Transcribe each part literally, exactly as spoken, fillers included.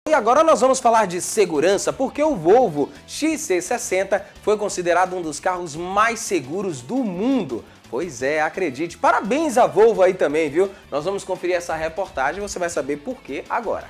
E agora nós vamos falar de segurança, porque o Volvo X C sessenta foi considerado um dos carros mais seguros do mundo. Pois é, acredite. Parabéns à Volvo aí também, viu? Nós vamos conferir essa reportagem e você vai saber por quê agora.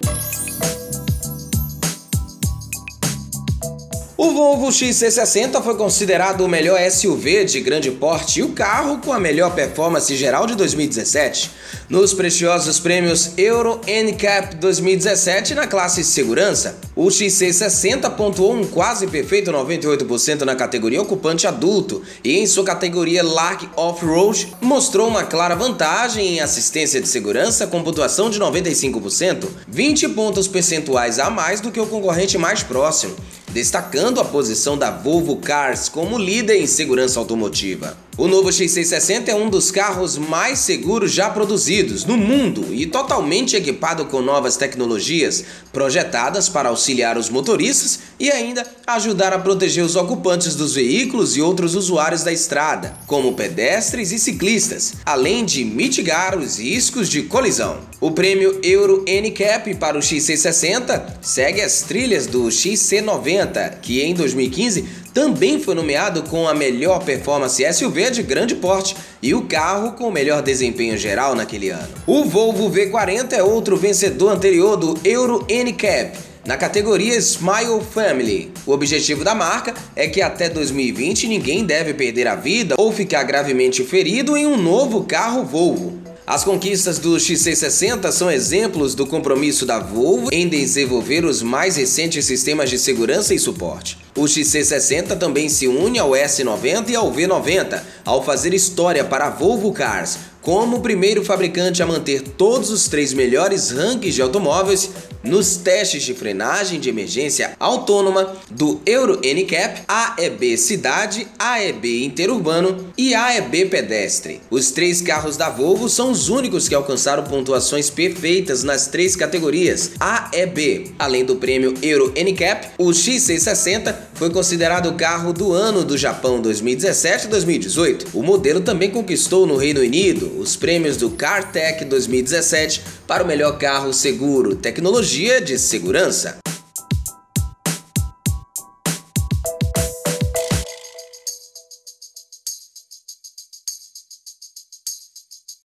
O Volvo X C sessenta foi considerado o melhor S U V de grande porte e o carro com a melhor performance geral de dois mil e dezessete. Nos prestigiosos prêmios Euro N C A P dois mil e dezessete na classe segurança, o X C sessenta pontuou um quase perfeito noventa e oito por cento na categoria ocupante adulto e em sua categoria Lark Off-Road mostrou uma clara vantagem em assistência de segurança com pontuação de noventa e cinco por cento, vinte pontos percentuais a mais do que o concorrente mais próximo, destacando a posição da Volvo Cars como líder em segurança automotiva. O novo X C sessenta é um dos carros mais seguros já produzidos no mundo e totalmente equipado com novas tecnologias projetadas para auxiliar os motoristas e ainda ajudar a proteger os ocupantes dos veículos e outros usuários da estrada, como pedestres e ciclistas, além de mitigar os riscos de colisão. O prêmio Euro N C A P para o X C sessenta segue as trilhas do X C noventa, que em dois mil e quinze também foi nomeado com a melhor performance S U V de grande porte e o carro com o melhor desempenho geral naquele ano. O Volvo V quarenta é outro vencedor anterior do Euro N C A P, na categoria Smile Family. O objetivo da marca é que até dois mil e vinte ninguém deve perder a vida ou ficar gravemente ferido em um novo carro Volvo. As conquistas do X C sessenta são exemplos do compromisso da Volvo em desenvolver os mais recentes sistemas de segurança e suporte. O X C sessenta também se une ao S noventa e ao V noventa, ao fazer história para a Volvo Cars, como o primeiro fabricante a manter todos os três melhores rankings de automóveis nos testes de frenagem de emergência autônoma do Euro N C A P, A E B Cidade, A E B Interurbano e A E B Pedestre. Os três carros da Volvo são os únicos que alcançaram pontuações perfeitas nas três categorias A E B. Além do prêmio Euro N C A P, o X C sessenta foi considerado o carro do ano do Japão dois mil e dezessete e dois mil e dezoito. O modelo também conquistou no Reino Unido os prêmios do CarTech dois mil e dezessete para o melhor carro seguro, tecnologia de segurança.